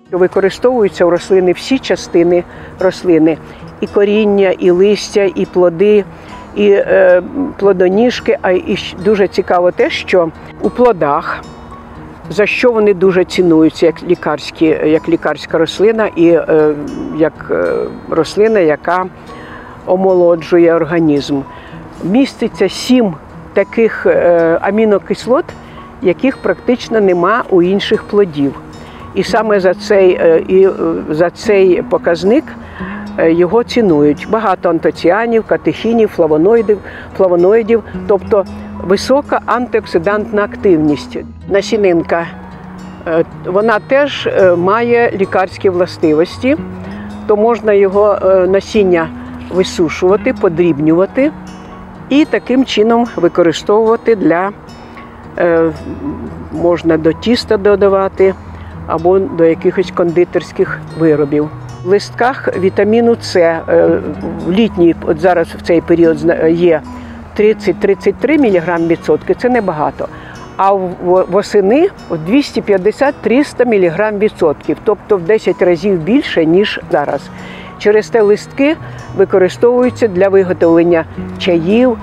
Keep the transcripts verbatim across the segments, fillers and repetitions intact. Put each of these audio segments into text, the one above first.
Використовуються у рослини всі частини рослини. І коріння, і листя, і плоди, і е, плодоніжки. А і дуже цікаво те, що у плодах, за що вони дуже цінуються як лікарські, як лікарська рослина і е, як е, рослина, яка омолоджує організм. Міститься сім таких е, амінокислот, яких практично нема у інших плодів. І саме за цей, е, і, за цей показник е, його цінують. Багато антоціанів, катехінів, флавоноїдів, флавоноїдів, тобто висока антиоксидантна активність. Насінинка, е, вона теж е, має лікарські властивості, то можна його е, насіння висушувати, подрібнювати і таким чином використовувати для, е, можна до тіста додавати або до якихось кондитерських виробів. В листках вітаміну С, е, в літній, от зараз в цей період є тридцять - тридцять три міліграми відсотки, це небагато. А восени двісті п'ятдесят - триста міліграм відсотків, тобто в десять разів більше, ніж зараз. Через те листки використовуються для виготовлення чаїв.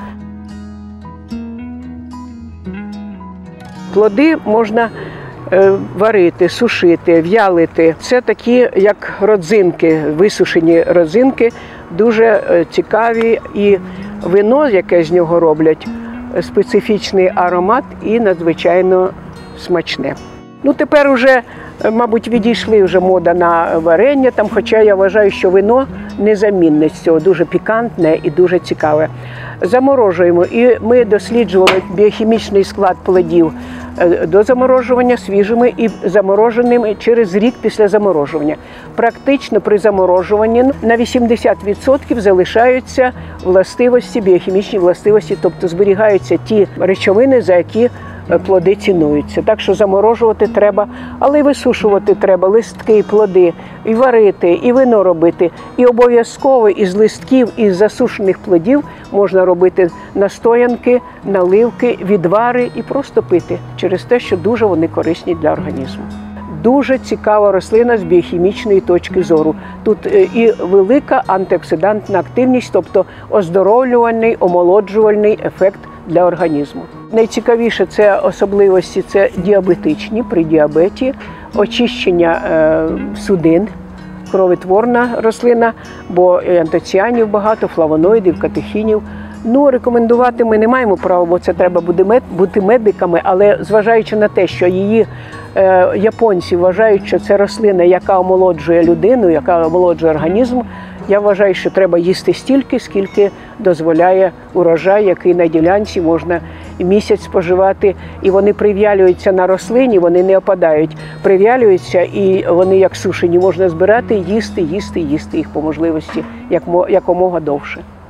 Плоди можна варити, сушити, в'ялити. Це такі, як родзинки, висушені родзинки, дуже цікаві. І вино, яке з нього роблять, специфічний аромат і надзвичайно смачне. Ну, тепер вже, мабуть, відійшли вже мода на варення, там, хоча я вважаю, що вино незамінне з цього, дуже пікантне і дуже цікаве. Заморожуємо. І ми досліджували біохімічний склад плодів до заморожування свіжими і замороженими через рік після заморожування. Практично при заморожуванні на вісімдесят відсотків залишаються властивості, біохімічні властивості, тобто зберігаються ті речовини, за які плоди цінуються. Так що заморожувати треба, але й висушувати треба листки, плоди, і варити, і вино робити. І обов'язково із листків, із засушених плодів можна робити настоянки, наливки, відвари і просто пити, через те, що дуже вони корисні для організму. Дуже цікава рослина з біохімічної точки зору. Тут і велика антиоксидантна активність, тобто оздоровлювальний, омолоджувальний ефект для організму. Найцікавіше це особливості, це діабетичні, при діабеті, очищення е, судин, кровотворна рослина, бо антоціанів багато, флавоноїдів, катехінів. Ну, рекомендувати ми не маємо права, бо це треба буде бути медиками, але зважаючи на те, що її е, японці вважають, що це рослина, яка омолоджує людину, яка омолоджує організм, я вважаю, що треба їсти стільки, скільки дозволяє урожай, який на ділянці можна місяць споживати. І вони прив'ялюються на рослині, вони не опадають, прив'ялюються і вони як сушені можна збирати, їсти, їсти, їсти їх по можливості якомога довше.